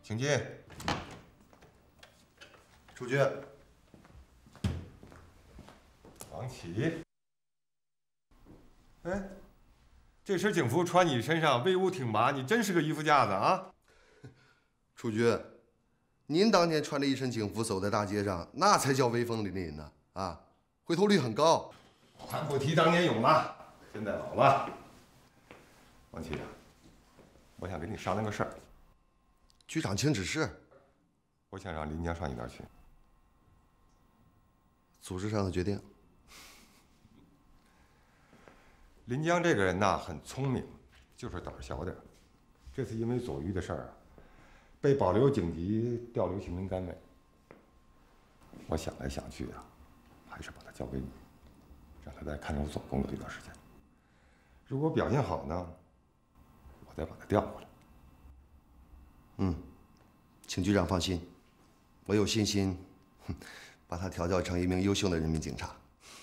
请进。出去。王启。哎，这身警服穿你身上威武挺拔，你真是个衣服架子啊！ 楚局，您当年穿着一身警服走在大街上，那才叫威风凛凛呢！啊，回头率很高。 还不提当年勇吗？现在老了。王启，我想跟你商量个事儿。 局长，请指示。 我想让林江上你那儿去。 组织上的决定。 林江这个人呐，很聪明，就是胆儿小点儿。这次因为左玉的事儿啊，被保留警级，调留行政单位。我想来想去啊，还是把他交给你，让他在看守所工作一段时间。如果表现好呢，我再把他调过来。 请局长放心，我有信心，把他调教成一名优秀的人民警察。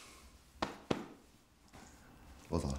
我走了。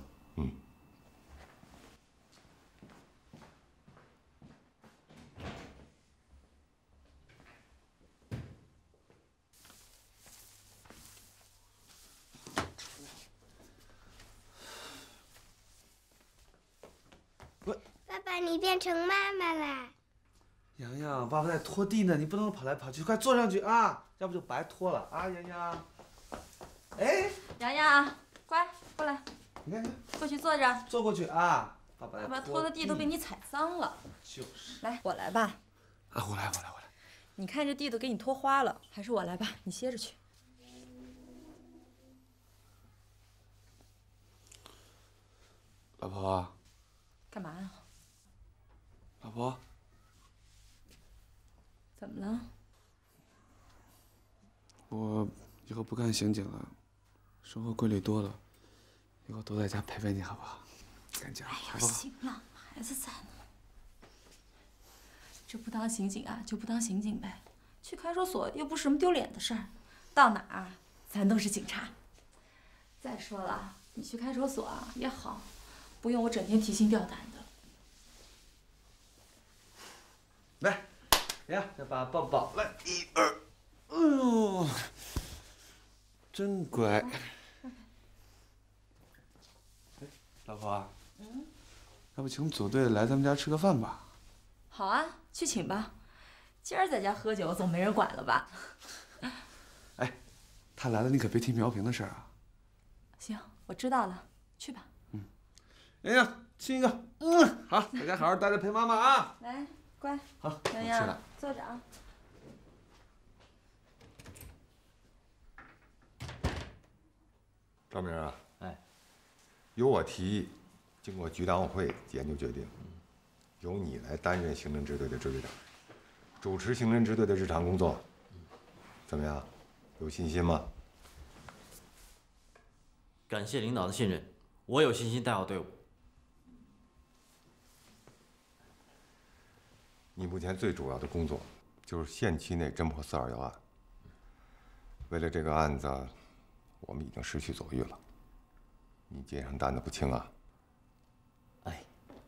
爸爸，你变成妈妈啦！ 洋洋，爸爸在拖地呢，你不能跑来跑去，快坐上去啊，要不就白拖了啊，洋洋。哎， 洋洋，乖，过来， 你看， 过去坐着。 坐过去啊，爸爸来爸爸拖的地都被你踩脏了。 就是。 来，我来吧。 啊，我来。 你看这地都给你拖花了，还是我来吧，你歇着去。 老婆。 干嘛呀？ 老婆。 怎么了？ 我以后不干刑警了，生活规律多了，以后都在家陪陪你，好不好？赶紧，好不好？ 行了，孩子在呢。这不当刑警啊，就不当刑警呗。去看守所又不是什么丢脸的事儿，到哪儿咱都是警察。再说了，你去看守所啊也好，不用我整天提心吊胆的。 来，呀，再把抱抱，来，1、2，哎呦，真乖。哎，老婆，要不请我们组队来咱们家吃个饭吧？ 好啊，去请吧。今儿在家喝酒总没人管了吧？ 哎，他来了你可别提苗平的事儿啊。 行，我知道了，去吧。 洋洋，亲一个，好，在家好好待着陪妈妈啊。 来，乖。 好， 洋洋，坐着啊。 赵明啊， 哎， 由我提议，经过局党委会研究决定，由你来担任刑侦支队的支队长，主持刑侦支队的日常工作。怎么样？有信心吗？ 感谢领导的信任，我有信心带好队伍。 你目前最主要的工作就是限期内侦破421案。为了这个案子，我们已经失去左玉了，你肩上担子不轻啊。 哎，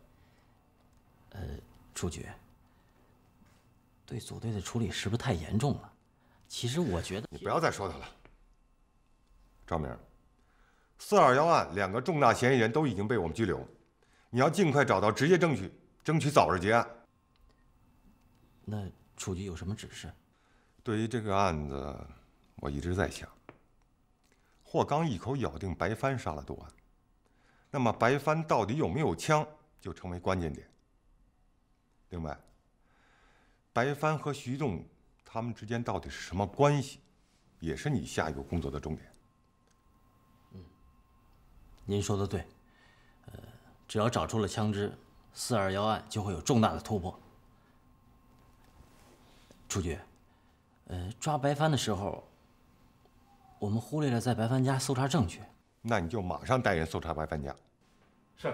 处决，对组队的处理是不是太严重了？其实我觉得你不要再说他了。赵明，421案2个重大嫌疑人都已经被我们拘留，你要尽快找到直接证据，争取早日结案。 那处局有什么指示？ 对于这个案子，我一直在想，霍刚一口咬定白帆杀了杜安，那么白帆到底有没有枪，就成为关键点。另外，白帆和徐栋他们之间到底是什么关系，也是你下一步工作的重点。 您说的对，只要找出了枪支，421案就会有重大的突破。处局，抓白帆的时候，我们忽略了在白帆家搜查证据。 那你就马上带人搜查白帆家。 是。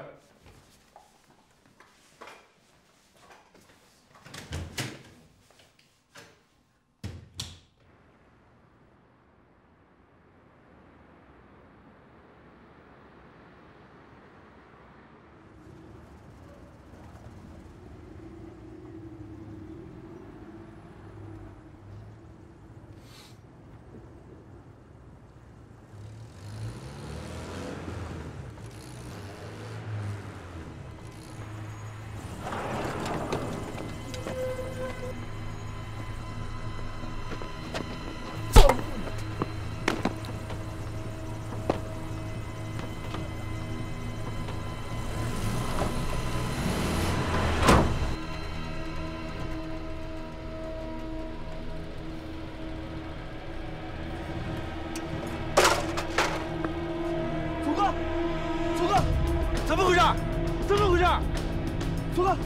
怎么回事？左哥，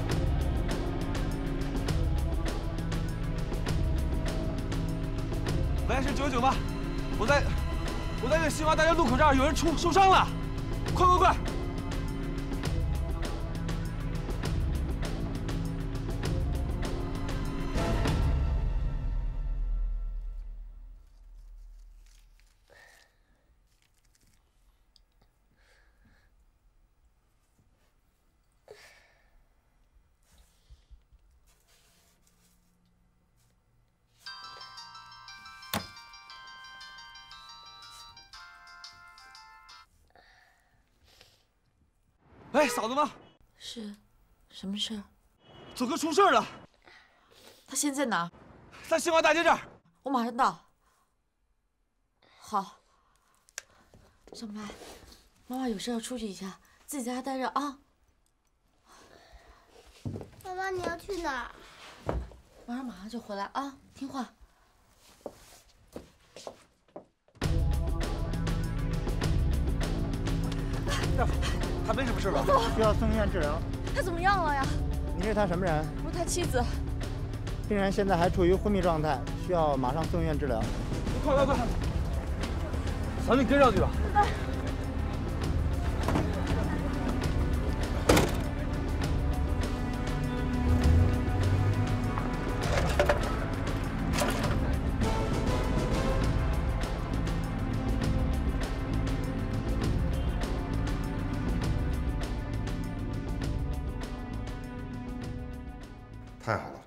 喂，是998，我在这个新华大街路口这儿，有人受伤了，快快快！哎，嫂子吗？ 是，什么事儿？ 左哥出事了， 他现在哪？ 在新华大街这儿。 我马上到。好。小麦，妈妈有事要出去一下，自己在家待着啊。 妈妈，你要去哪儿？ 马上就回来啊，听话。 大夫，他没什么事吧？ 需要送院治疗。 他怎么样了呀？ 你是他什么人？ 我是他妻子。 病人现在还处于昏迷状态，需要马上送院治疗。 快！嫂子，你跟上去吧。 太好了！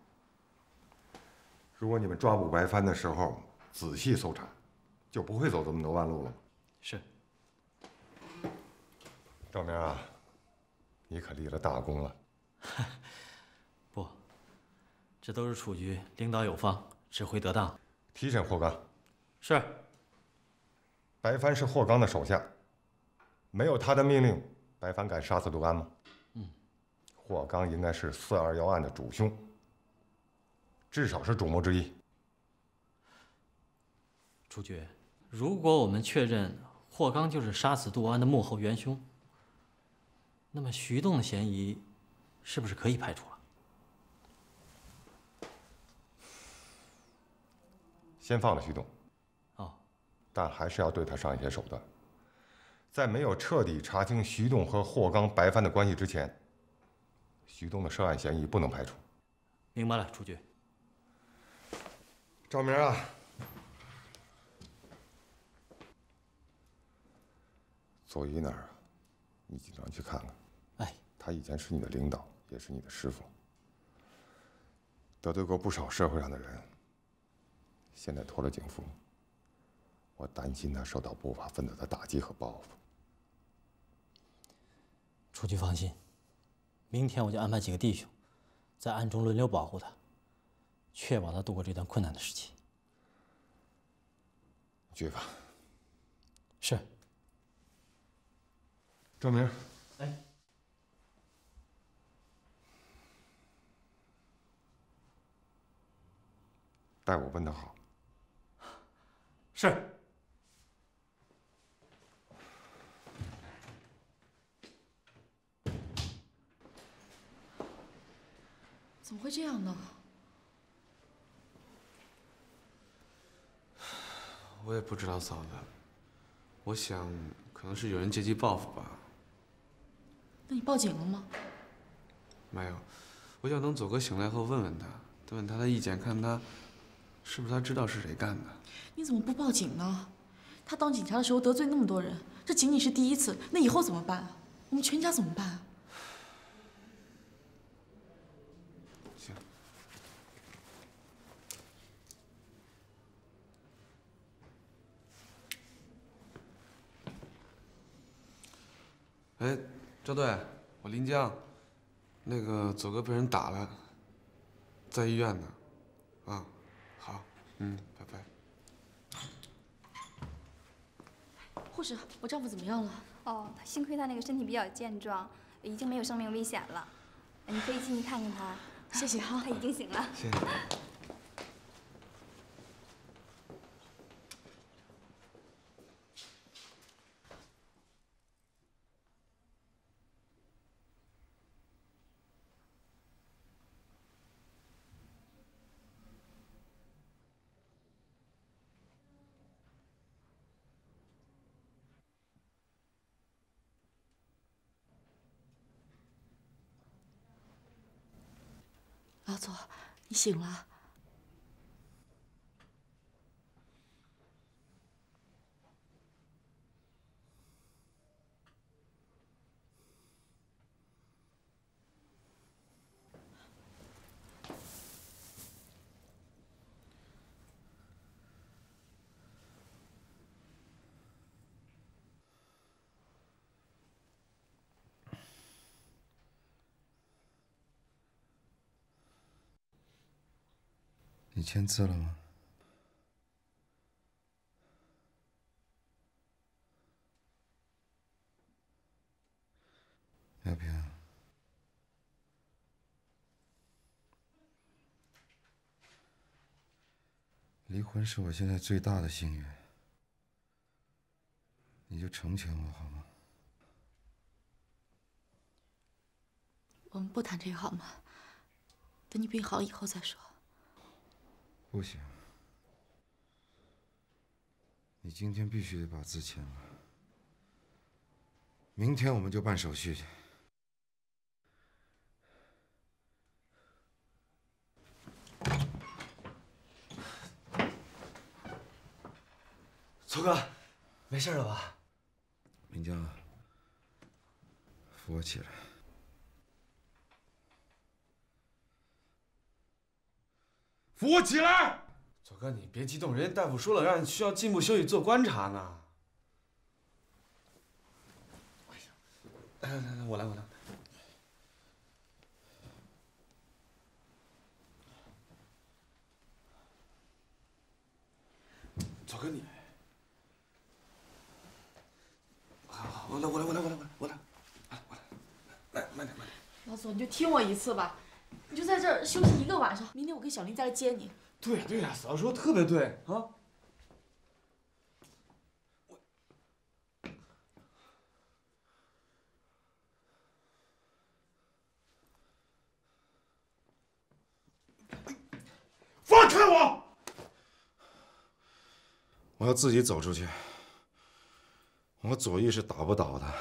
如果你们抓捕白帆的时候仔细搜查，就不会走这么多弯路了。 是。 赵明啊，你可立了大功了。 不，这都是楚局领导有方，指挥得当。 提审霍刚。 是。 白帆是霍刚的手下，没有他的命令，白帆敢杀死陆安吗？霍刚应该是421案的主凶，至少是主谋之一。 楚局，如果我们确认霍刚就是杀死杜安的幕后元凶，那么徐栋的嫌疑是不是可以排除了？ 先放了徐栋， 哦， 但还是要对他上一些手段。在没有彻底查清徐栋和霍刚、白帆的关系之前，徐栋的涉案嫌疑不能排除。 明白了，楚局。 赵明啊，左一那儿啊，你经常去看看。 哎， 他以前是你的领导，也是你的师傅，得罪过不少社会上的人。现在脱了警服，我担心他受到不法分子的打击和报复。 楚局放心，明天我就安排几个弟兄，在暗中轮流保护他，确保他度过这段困难的时期。 去吧。 是。 赵明。 哎。 代我问他好。 是。 怎么会这样呢？ 我也不知道，嫂子。我想，可能是有人借机报复吧。 那你报警了吗？ 没有，我想等左哥醒来后问问他，问他的意见，看他是不是他知道是谁干的。 你怎么不报警呢？他当警察的时候得罪那么多人，这仅仅是第一次，那以后怎么办啊？我们全家怎么办啊？ 行。哎，赵队，我临江，那个左哥被人打了，在医院呢。啊，好，拜拜。 护士，我丈夫怎么样了？ 哦，幸亏他那个身体比较健壮，已经没有生命危险了。你可以进去看看他。 谢谢哈。 他已经醒了。 谢谢。 老左，你醒了。 你签字了吗？苗平，离婚是我现在最大的心愿，你就成全我好吗？ 我们不谈这个好吗？等你病好了以后再说。 不行，你今天必须得把字签了，明天我们就办手续去。 左哥，没事了吧？ 林江，扶我起来。 扶我起来！ 左哥，你别激动，人家大夫说了，让你需要进一步休息做观察呢。哎呀，来，我来。左哥，你，好，我来，来，慢点。 老左，你就听我一次吧，你就在这儿休息1个晚上，明天我跟小林再来接你。 对呀，嫂子说的特别对啊。 放开我！ 我要自己走出去。我左翼是打不倒的。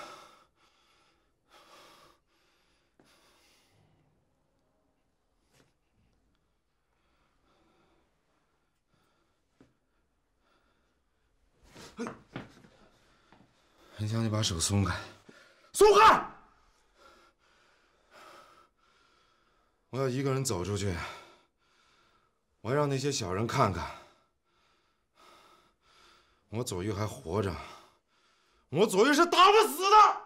林江，你把手松开！ 松开！ 我要一个人走出去。我要让那些小人看看，我左翼还活着，我左翼是打不死的。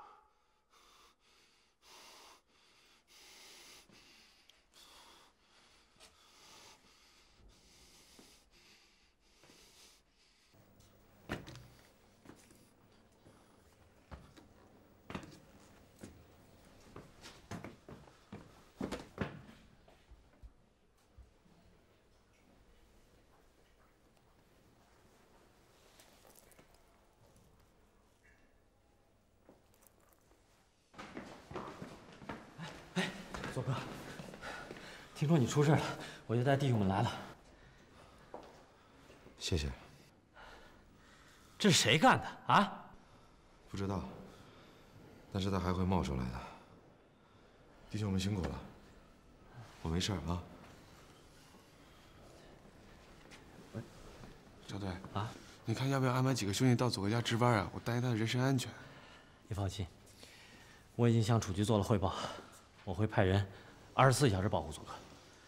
左哥，听说你出事了，我就带弟兄们来了。 谢谢。 这是谁干的啊？ 不知道，但是他还会冒出来的。弟兄们辛苦了，我没事啊。 赵队啊，你看要不要安排几个兄弟到左哥家值班啊？我担心他的人身安全。 你放心，我已经向楚局做了汇报。我会派人24小时保护左哥。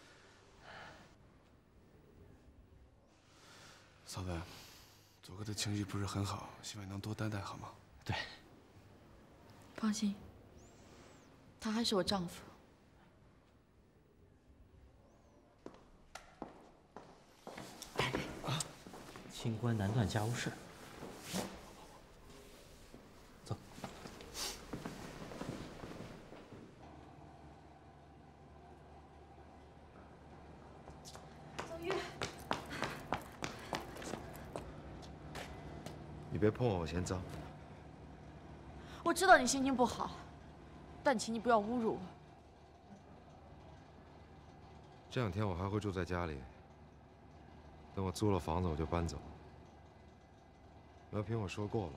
嫂子，左哥的情绪不是很好，希望你能多担待，好吗？ 对。 放心，他还是我丈夫。 清官难断家务事。走。 你别碰我，我嫌脏。 我知道你心情不好，但请你不要侮辱我。 这2天我还会住在家里，等我租了房子我就搬走。苗平，我说过了，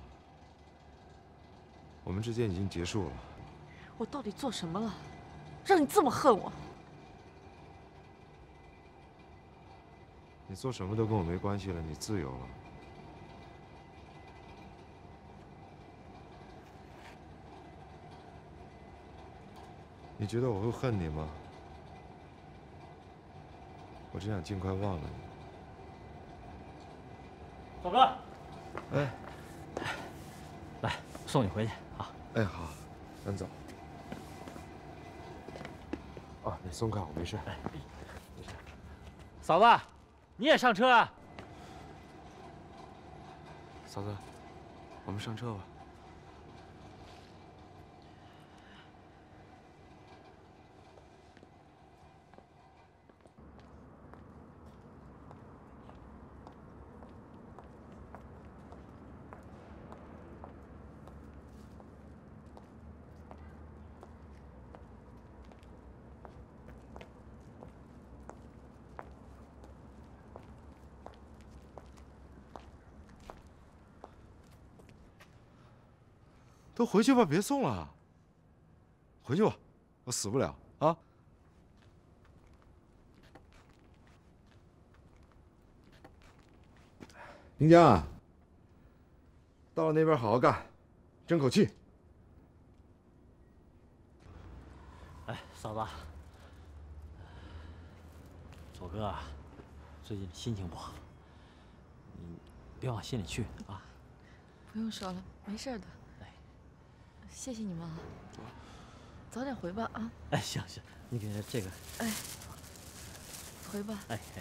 我们之间已经结束了。 我到底做什么了，让你这么恨我？ 你做什么都跟我没关系了，你自由了。你觉得我会恨你吗？我只想尽快忘了你。 大哥， 哎， 来送你回去啊！ 哎，好，咱走。啊，你松开我，没事。哎，没事。 嫂子，你也上车啊？ 嫂子，我们上车吧。 都回去吧，别送了。回去吧，我死不了啊。林江啊，到了那边好好干，争口气。 哎，嫂子，左哥啊，最近心情不好，你别往心里去啊。 不用说了，没事的。 谢谢你们啊，早点回吧啊！ 哎，行行，你给这个， 哎，回吧。 哎哎，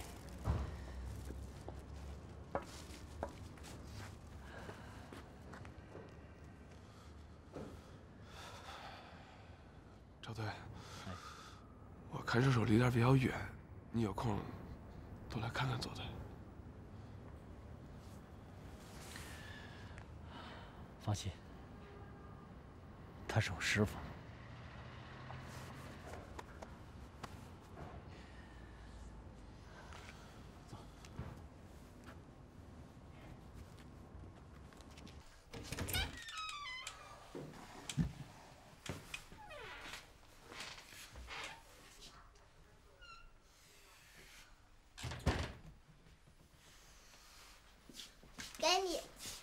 赵队，我看守所离这儿比较远，你有空多来看看左队。 放心。 他是我师傅。 给你。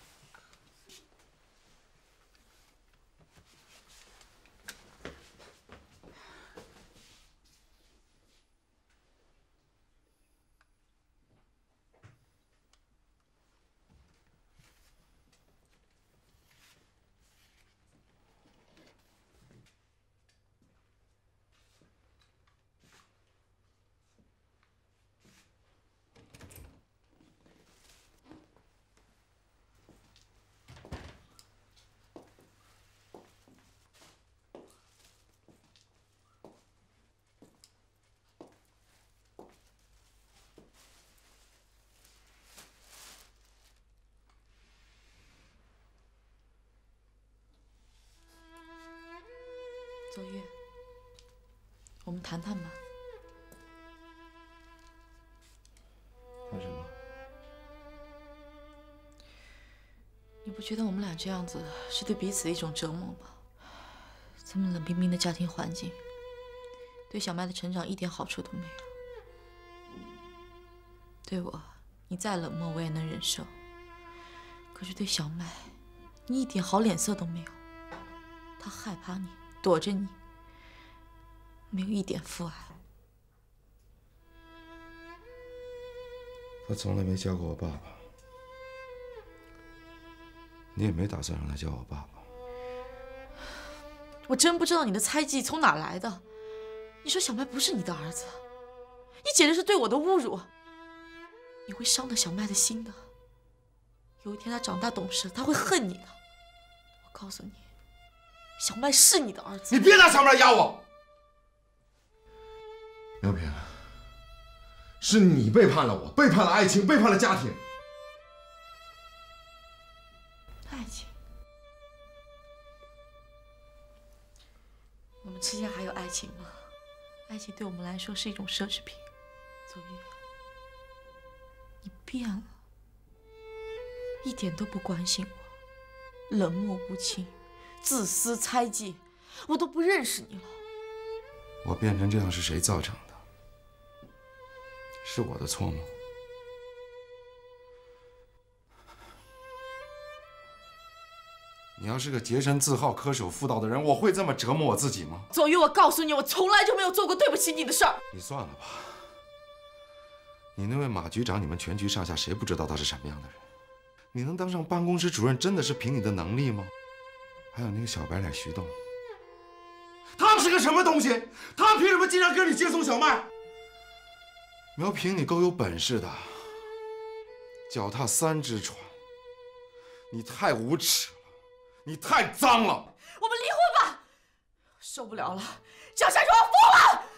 左月，我们谈谈吧。 谈什么？ 你不觉得我们俩这样子是对彼此的一种折磨吗？这么冷冰冰的家庭环境，对小麦的成长一点好处都没有。对我，你再冷漠我也能忍受。可是对小麦，你一点好脸色都没有。他害怕你。 躲着你，没有一点父爱。 他从来没叫过我爸爸，你也没打算让他叫我爸爸。 我真不知道你的猜忌从哪来的。你说小麦不是你的儿子，你简直是对我的侮辱。你会伤了小麦的心的。有一天他长大懂事，他会恨你的。我告诉你。 小麦是你的儿子， 你别拿小麦压我。苗平，是你背叛了我，背叛了爱情，背叛了家庭。 爱情？我们之间还有爱情吗？爱情对我们来说是一种奢侈品。左月，你变了，一点都不关心我，冷漠无情。 自私猜忌，我都不认识你了。 我变成这样是谁造成的？是我的错吗？ 你要是个洁身自好、恪守妇道的人，我会这么折磨我自己吗？ 左玉，我告诉你，我从来就没有做过对不起你的事儿。 你算了吧。你那位马局长，你们全局上下谁不知道他是什么样的人？你能当上办公室主任，真的是凭你的能力吗？还有那个小白脸徐栋，他们是个什么东西？他们凭什么经常跟你接送小麦？苗平，你够有本事的，脚踏3只船，你太无耻了，你太脏了。 我们离婚吧，受不了了，江山主要疯了。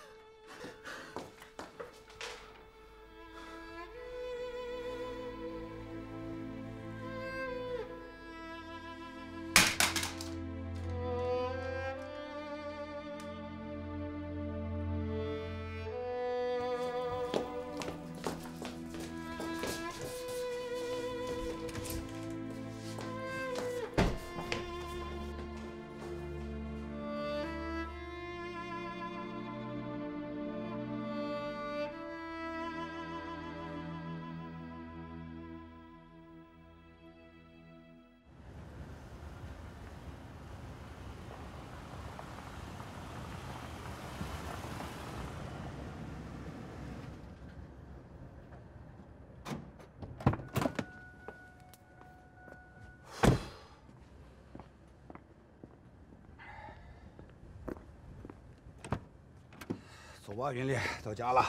走吧，云丽，到家了。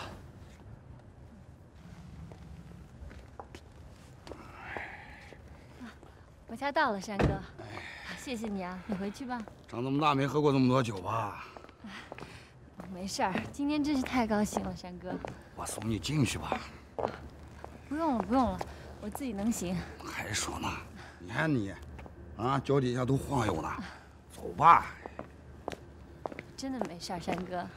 我家到了，山哥，谢谢你啊，你回去吧。 长这么大没喝过这么多酒吧？ 没事儿，今天真是太高兴了，山哥。 我送你进去吧。 不用了，不用了，我自己能行。 还说呢，你看你，啊，脚底下都晃悠呢。走吧。 真的没事儿，山哥。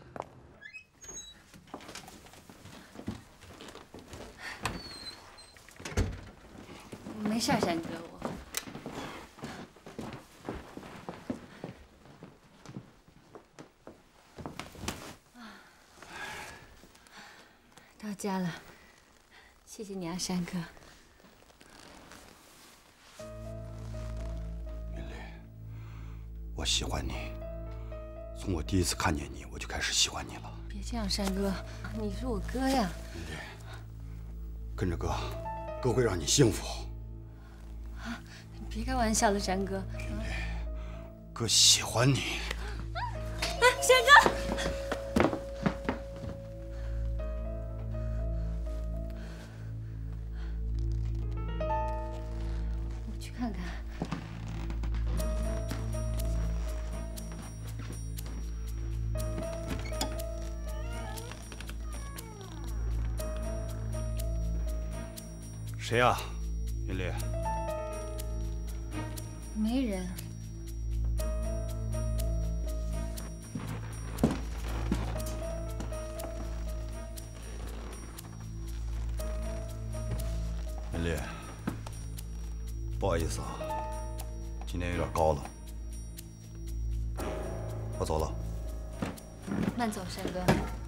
没事儿，山哥，我。到家了，谢谢你啊，山哥。 云丽，我喜欢你，从我第一次看见你，我就开始喜欢你了。 别这样，山哥，你是我哥呀。 云丽，跟着哥，哥会让你幸福。 别开玩笑了，山哥。 云丽，哥喜欢你。 山哥。我去看看。 谁呀，云丽？ 没人。 云丽，不好意思啊，今天有点高了，我走了。 慢走，山哥。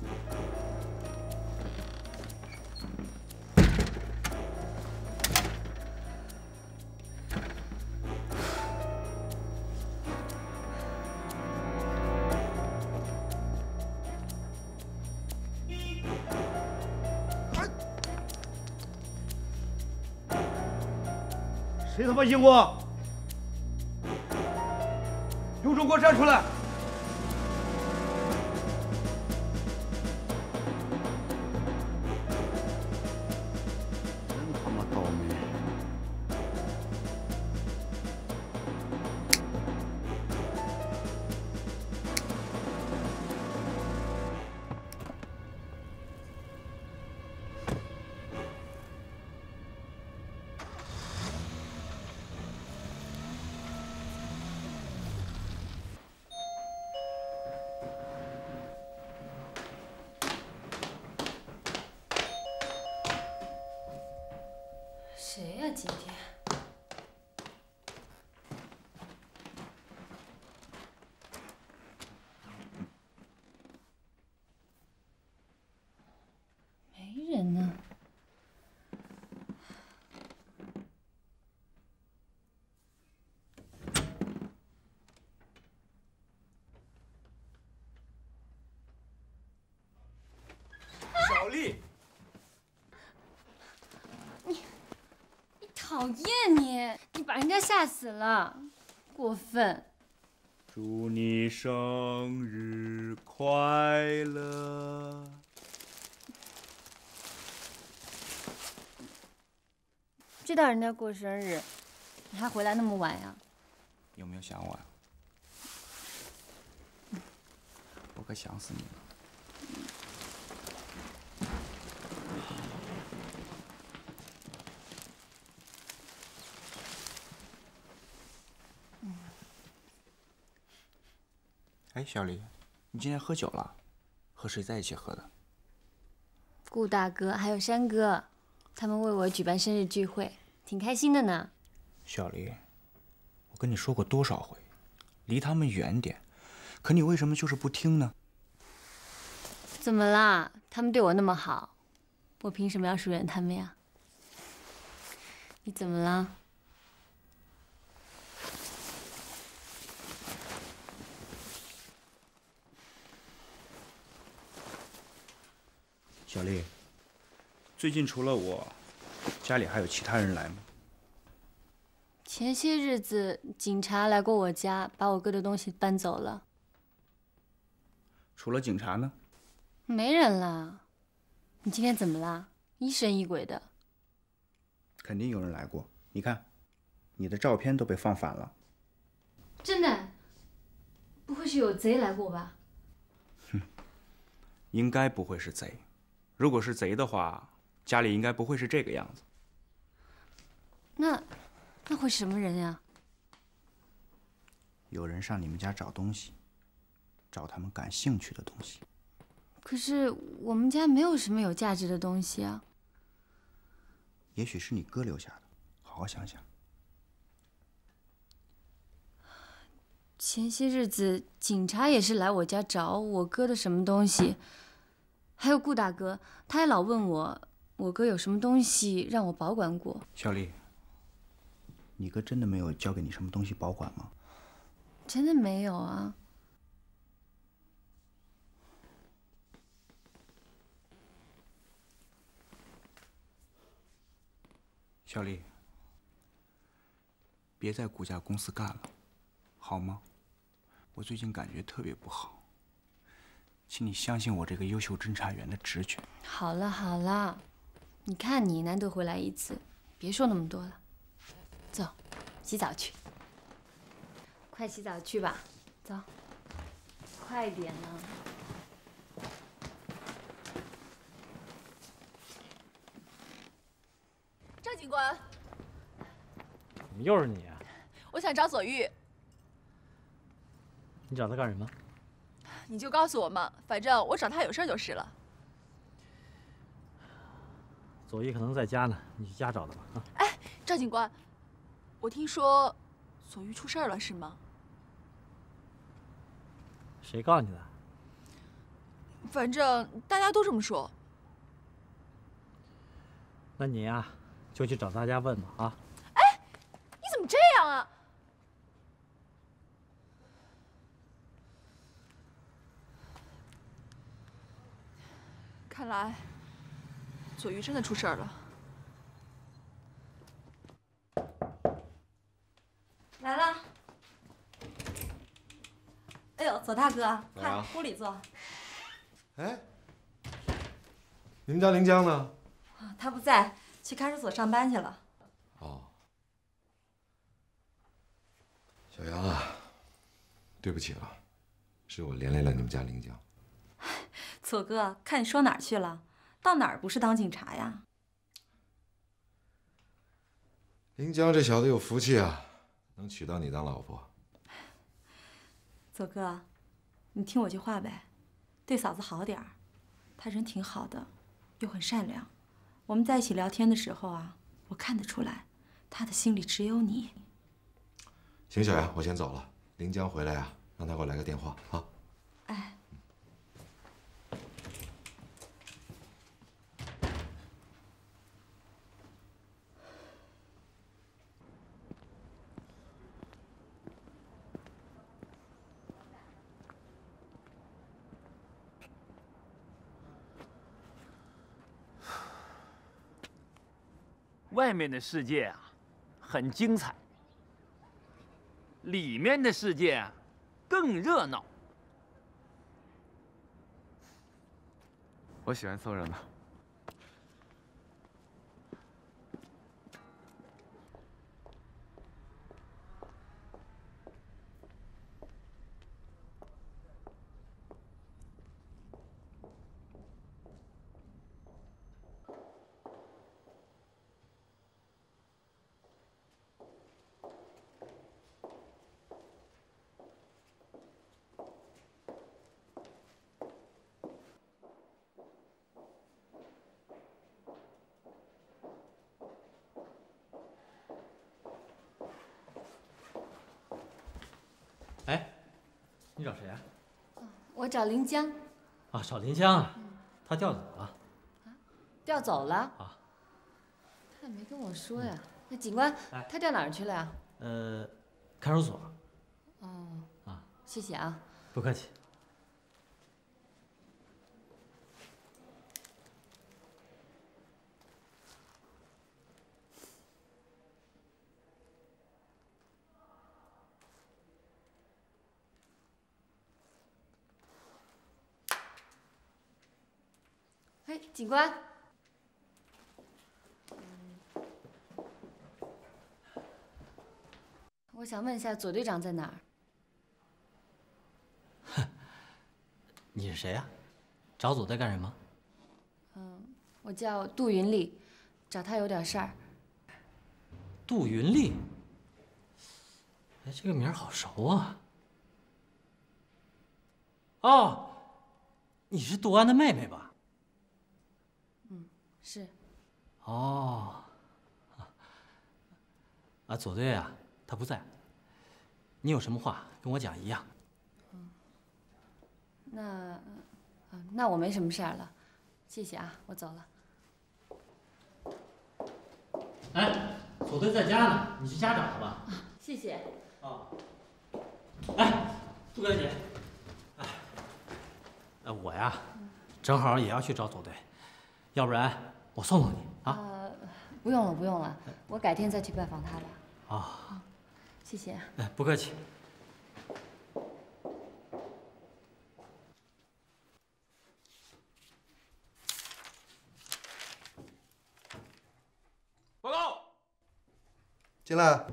谁他妈赢我？有种给我站出来！真他妈倒霉！ 讨厌你！你把人家吓死了，过分！ 祝你生日快乐！ 知道人家过生日，你还回来那么晚呀？ 有没有想我呀？我可想死你了。哎，小李，你今天喝酒了？和谁在一起喝的？ 顾大哥还有山哥，他们为我举办生日聚会，挺开心的呢。 小李，我跟你说过多少回，离他们远点，可你为什么就是不听呢？ 怎么啦？他们对我那么好，我凭什么要疏远他们呀？你怎么了？ 小丽，最近除了我，家里还有其他人来吗？ 前些日子警察来过我家，把我哥的东西搬走了。 除了警察呢？ 没人了。你今天怎么啦？疑神疑鬼的。 肯定有人来过。你看，你的照片都被放反了。 真的？不会是有贼来过吧？ 哼，应该不会是贼。如果是贼的话，家里应该不会是这个样子。 那会是什么人呀？ 有人上你们家找东西，找他们感兴趣的东西。 可是我们家没有什么有价值的东西啊。 也许是你哥留下的，好好想想。 前些日子警察也是来我家找我哥的什么东西，还有顾大哥，他还老问我哥有什么东西让我保管过。 小丽，你哥真的没有交给你什么东西保管吗？ 真的没有啊。 小丽，别在顾家公司干了，好吗？我最近感觉特别不好，请你相信我这个优秀侦查员的直觉。 好了好了，你看你难得回来一次，别说那么多了。走，洗澡去。快洗澡去吧，走，快点呢。 张警官， 怎么又是你啊？ 我想找左玉， 你找他干什么？ 你就告诉我嘛，反正我找他有事就是了。 左一可能在家呢，你去家找他吧。啊， 哎，张警官，我听说左玉出事了，是吗？ 谁告诉你的？ 反正大家都这么说。 那你呀，就去找大家问吧。啊！ 哎，你怎么这样啊？看来左玉真的出事了。 来了。哎呦，左大哥，快屋里坐。 哎，你们家林江呢？ 他不在，去看守所上班去了。 哦，小杨啊，对不起了，是我连累了你们家林江。 左哥，看你说哪儿去了？到哪儿不是当警察呀？ 林江这小子有福气啊，能娶到你当老婆。 左哥，你听我句话呗，对嫂子好点儿，她人挺好的，又很善良。我们在一起聊天的时候啊，我看得出来，她的心里只有你。 行，小杨，我先走了。林江回来啊，让他给我来个电话啊。 哎。 外面的世界啊， 很精彩，里面的世界更热闹。 我喜欢凑热闹。 哎，你找谁啊？ 我找临江。 啊，找临江啊，他调走了。 调走了？ 啊， 他也没跟我说呀。那警官，他调哪儿去了呀？ 看守所。 哦。 啊， 谢谢啊。 不客气。 哎，警官。我想问一下，左队长在哪儿？ 你是谁呀？找左队干什么？ 我叫杜云丽，找他有点事儿。 杜云丽。哎，这个名儿好熟啊。哦，你是杜安的妹妹吧？ 是。 哦。啊，左队啊，他不在。你有什么话跟我讲一样。 那我没什么事儿了，谢谢啊，我走了。 哎，左队在家呢，你去家找他吧。 谢谢。 啊。哎，杜小姐。哎，我呀，正好也要去找左队，要不然我送送你啊。 不用了，不用了，我改天再去拜访他吧。 啊。 谢谢。 哎，不客气。 报告。 进来。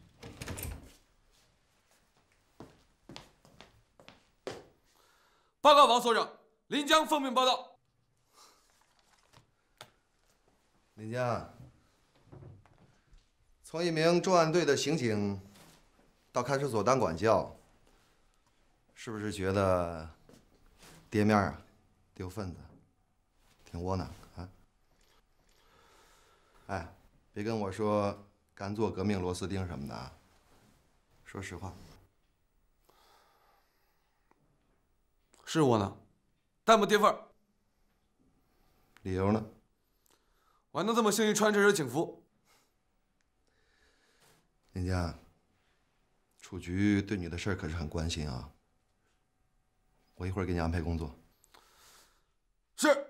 报告王所长，临江奉命报道。 临江，从一名重案队的刑警到看守所当管教，是不是觉得跌面啊、丢份子，挺窝囊啊？哎，别跟我说干做革命螺丝钉什么的啊，说实话。 是窝囊，但不跌份儿。 理由呢？ 我还能这么幸运穿这身警服。 林江，处局对你的事儿可是很关心啊。我一会儿给你安排工作。 是。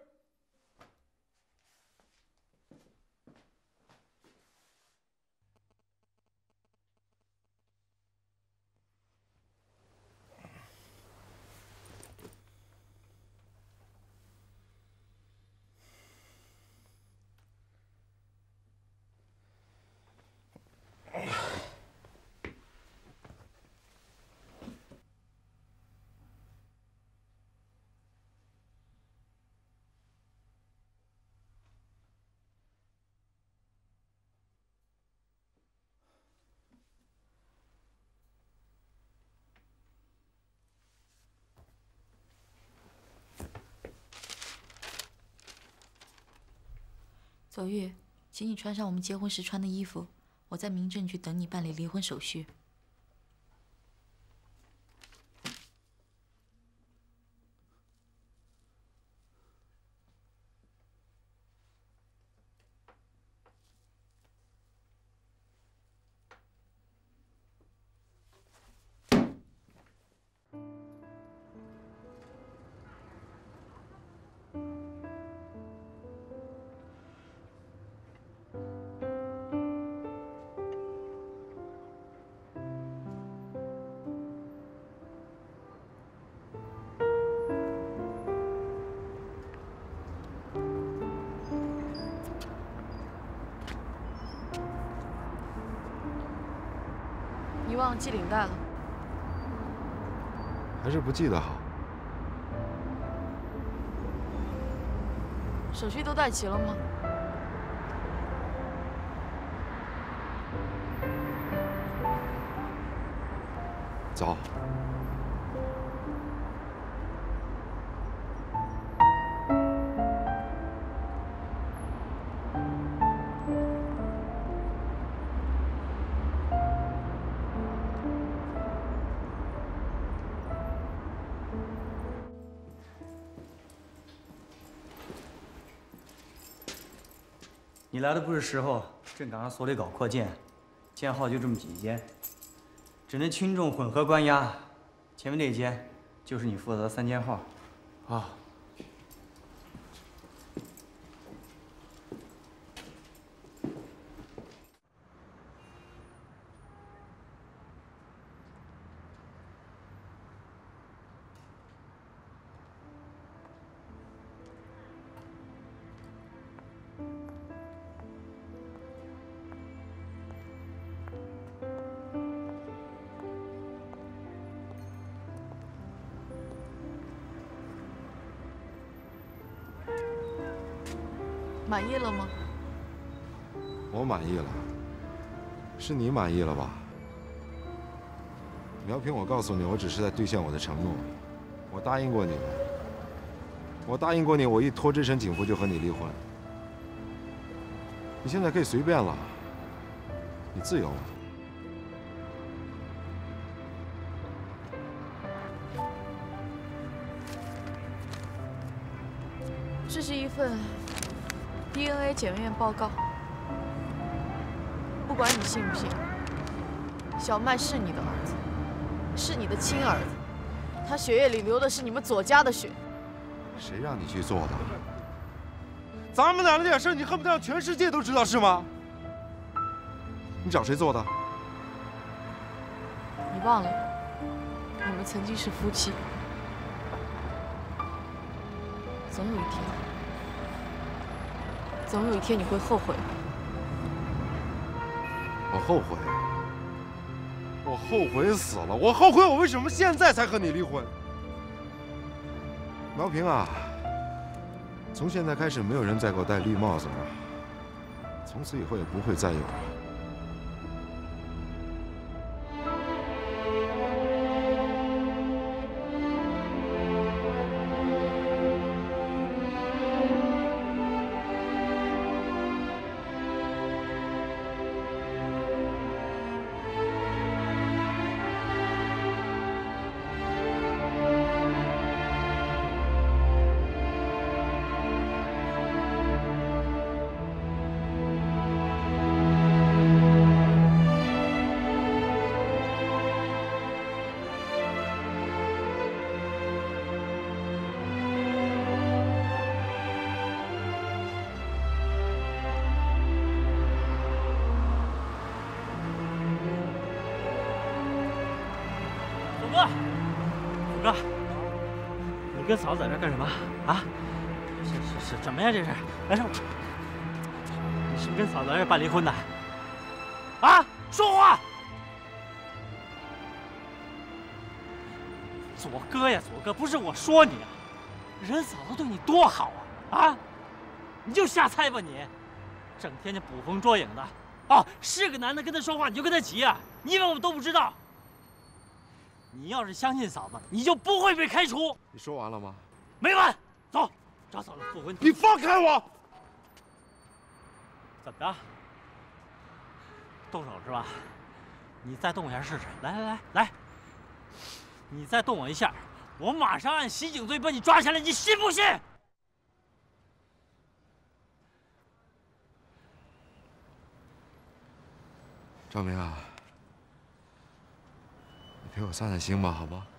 左玉，请你穿上我们结婚时穿的衣服，我在民政局等你办理离婚手续。 忘了系领带了。 还是不系得好。 手续都带齐了吗？ 走。 你来的不是时候，正赶上所里搞扩建，监号就这么几间，只能轻重混合关押。前面那间就是你负责3间号。啊。 满意了吗？ 我满意了，是你满意了吧？苗平，我告诉你，我只是在兑现我的承诺。我答应过你们，我答应过你，我一脱这身警服就和你离婚。你现在可以随便了，你自由了。 这是一份 DNA 检验报告，不管你信不信，小麦是你的儿子，是你的亲儿子，他血液里流的是你们左家的血。 谁让你去做的？咱们俩那点事，你恨不得让全世界都知道是吗？你找谁做的？ 你忘了，你们曾经是夫妻，总有一天你会后悔的。 我后悔，我后悔死了！我后悔我为什么现在才和你离婚。苗平啊，从现在开始，没有人再给我戴绿帽子了，从此以后也不会再有了。 哥，你跟嫂子在这干什么啊？是什么呀？这是来说，你是不是跟嫂子在这办离婚的？啊，说话！左哥呀，左哥，不是我说你啊，人嫂子对你多好啊！啊，你就瞎猜吧你，整天就捕风捉影的。哦，是个男的跟他说话你就跟他急啊？你以为我们都不知道？你要是相信嫂子，你就不会被开除。 你说完了吗？ 没完，走，找嫂子复婚。 你放开我！ 怎么着？动手是吧？你再动一下试试。来，你再动我一下，我马上按袭警罪把你抓起来，你信不信？ 赵明啊，你陪我散散心吧，好吗？